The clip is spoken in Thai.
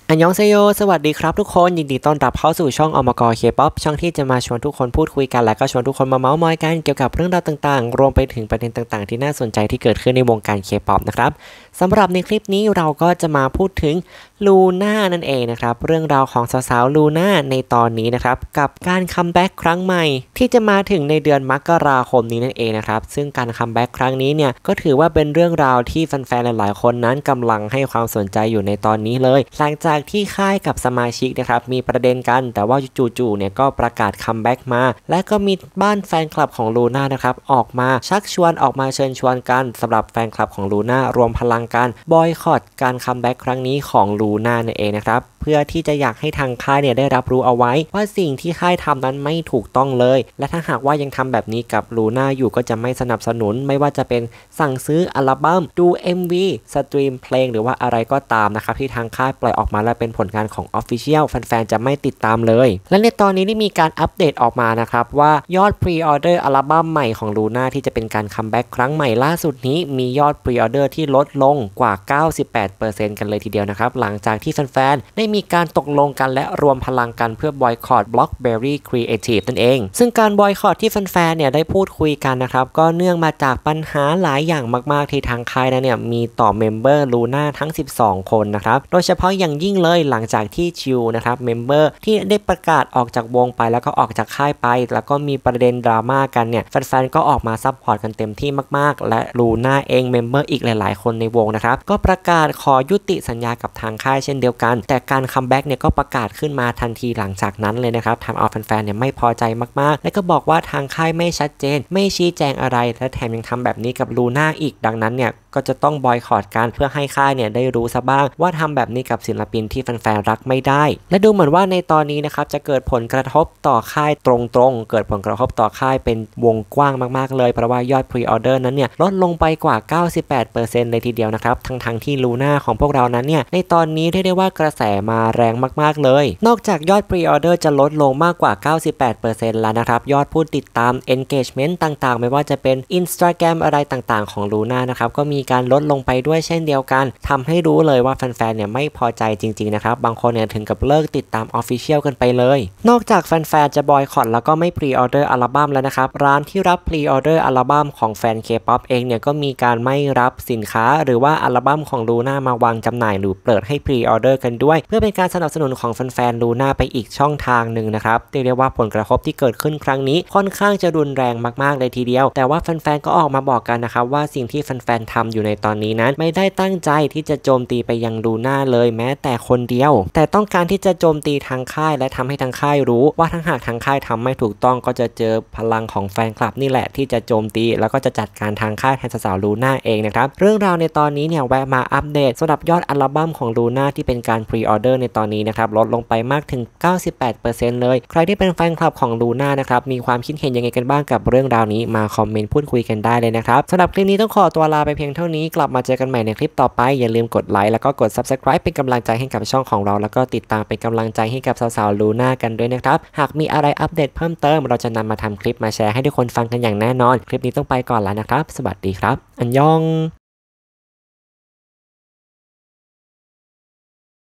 อันยองเซโยสวัสดีครับทุกคนยินดีต้อนรับเข้าสู่ช่องอมกเคป๊อปช่องที่จะมาชวนทุกคนพูดคุยกันและก็ชวนทุกคนมาเมาส์มอยกันเกี่ยวกับเรื่องราวต่างๆรวมไปถึงประเด็นต่างๆที่น่าสนใจที่เกิดขึ้นในวงการเคป๊อปนะครับสำหรับในคลิปนี้เราก็จะมาพูดถึงลูน่านั่นเองนะครับเรื่องราวของสาวๆลูน่าในตอนนี้นะครับกับการคัมแบ็กครั้งใหม่ที่จะมาถึงในเดือนมกราคมนี้นั่นเองนะครับซึ่งการคัมแบ็กครั้งนี้เนี่ยก็ถือว่าเป็นเรื่องราวที่แฟนๆหลายๆคนนั้นกำลังให้ความสนใจอยู่ในตอนนี้เลยหลังจากที่ค่ายกับสมาชิกนะครับมีประเด็นกันแต่ว่าจู่ๆเนี่ยก็ประกาศคัมแบ็กมาและก็มีบ้านแฟนคลับของลูน่านะครับออกมาชักชวนออกมาเชิญชวนกันสำหรับแฟนคลับของลูน่ารวมพลังกันบอยคอตการคัมแบ็กครั้งนี้ของลูน่านั่นเองนะครับเพื่อที่จะอยากให้ทางค่ายเนี่ยได้รับรู้เอาไว้ว่าสิ่งที่ค่ายทำนั้นไม่ถูกต้องเลยและถ้าหากว่ายังทำแบบนี้กับลูน่าอยู่ก็จะไม่สนับสนุนไม่ว่าจะเป็นสั่งซื้ออัลบั้มดู MV สตรีมเพลงหรือว่าอะไรก็ตามนะครับที่ทางค่ายปล่อยออกมาและเป็นผลงานของ Official แฟนๆจะไม่ติดตามเลยและในตอนนี้ได้มีการอัปเดตออกมานะครับว่ายอดพรีออเดอร์อัลบั้มใหม่ของลูน่าที่จะเป็นการคัมแบ็กครั้งใหม่ล่าสุดนี้มียอดพรีออเดอร์ที่ลดลงกว่า 98% กันเลยทีเดียวนะครับหลังจากที่แฟนๆได้มีการตกลงกันและรวมพลังกันเพื่อบอยคอต Blockberry Creative นั่นเองซึ่งการบอยคอตที่แฟนๆเนี่ยได้พูดคุยกันนะครับก็เนื่องมาจากปัญหาหลายอย่างมากๆที่ทางค่ายนั้นเนี่ยมีต่อเมมเบอร์ลูน่าทั้ง12คนนะครับโดยเฉพาะอย่างยิ่งเลยหลังจากที่ชิวนะครับเมมเบอร์ที่ได้ประกาศออกจากวงไปแล้วก็ออกจากค่ายไปแล้วก็มีประเด็นดราม่ากันเนี่ยแฟนๆก็ออกมาซัพพอร์ตกันเต็มที่มากๆและลูน่าเองเมมเบอร์อีกหลายๆคนในวงนะครับก็ประกาศขอยุติสัญญากับทางค่ายเช่นเดียวกันแต่การคัมแบ็กเนี่ยก็ประกาศขึ้นมาทันทีหลังจากนั้นเลยนะครับทำเอาแฟนๆเนี่ยไม่พอใจมากๆและก็บอกว่าทางค่ายไม่ชัดเจนไม่ชี้แจงอะไรและแถมยังทำแบบนี้กับลูน่าอีกดังนั้นเนี่ยก็จะต้องบอยคอตกันเพื่อให้ค่ายเนี่ยได้รู้ซะบ้างว่าทำแบบนี้กับศิลปินที่แฟนๆรักไม่ได้และดูเหมือนว่าในตอนนี้นะครับจะเกิดผลกระทบต่อค่ายตรงๆเกิดผลกระทบต่อค่ายเป็นวงกว้างมากๆเลยเพราะว่ายอดพรีออเดอร์นั้นเนี่ยลดลงไปกว่า 98% เลยทีเดียวนะครับทั้งที่ลูน่าของพวกเรานั้นเนี่ยในตอนนี้เรียกได้ว่ากระแสมาแรงมากๆเลยนอกจากยอดพรีออเดอร์จะลดลงมากกว่า 98% แล้วนะครับยอดผู้ติดตาม engagement ต่างๆไม่ว่าจะเป็น Instagram อะไรต่างๆของลูน่านะครับก็มีการลดลงไปด้วยเช่นเดียวกันทำให้รู้เลยว่าแฟนๆเนี่ยไม่พอใจจริงๆนะครับบางคนเนี่ยถึงกับเลิกติดตาม Official กันไปเลยนอกจากแฟนๆจะบอยคอตแล้วก็ไม่พรีออเดอร์อัลบั้มแล้วนะครับร้านที่รับพรีออเดอร์อัลบั้มของแฟน K-POP เองเนี่ยก็มีการไม่รับสินค้าหรือว่าอัลบั้มของลูน่ามาวางจำหน่ายหรือเปิดให้พรีออเดอร์กันด้วยเพื่อเป็นการสนับสนุนของแฟนๆลูน่าไปอีกช่องทางหนึ่งนะครับเรียกว่าผลกระทบที่เกิดขึ้นครั้งนี้ค่อนข้างจะรุนแรงมากๆเลยทีเดียวแต่ว่าแฟนๆก็ออกมาบอกกันนะครับว่าสิ่งที่แฟนๆทำอยู่ในตอนนี้นั้นไม่ได้ตั้งใจที่จะโจมตีไปยังลูน่าเลยแม้แต่คนเดียวแต่ต้องการที่จะโจมตีทางค่ายและทำให้ทางค่ายรู้ว่าทั้งหากทางค่ายทำไม่ถูกต้องก็จะเจอพลังของแฟนคลับนี่แหละที่จะโจมตีแล้วก็จะจัดการทางค่ายแทนสาวลูน่าเองนะครับเรื่องราวในตอนนี้เนี่ยแวะมาอัปเดตสำหรับยอดอัลบั้มของลูน่าที่เป็นการพรีออเดอร์ในตอนนี้นะครับลดลงไปมากถึง 98% เลยใครที่เป็นแฟนคลับของลูน่านะครับมีความคิดเห็นยังไงกันบ้างกับเรื่องราวนี้มาคอมเมนต์พูดคุยกันได้เลยนะครับสำหรับคลิปนี้ต้องขอตัวลาไปเพียงเท่านี้กลับมาเจอกันใหม่ในคลิปต่อไปอย่าลืมกดไลค์แล้วก็กด Subscribe เป็นกำลังใจให้กับช่องของเราแล้วก็ติดตามเป็นกำลังใจให้กับสาวๆลูน่ากันด้วยนะครับหากมีอะไรอัปเดตเพิ่มเติมเราจะนำมาทำคลิปมาแชร์ให้ทุกคนฟังกันอย่างแน่นอนคลิปนี้ต้องไปก่อนแล้วนะครับสวัสดีครับอันยอง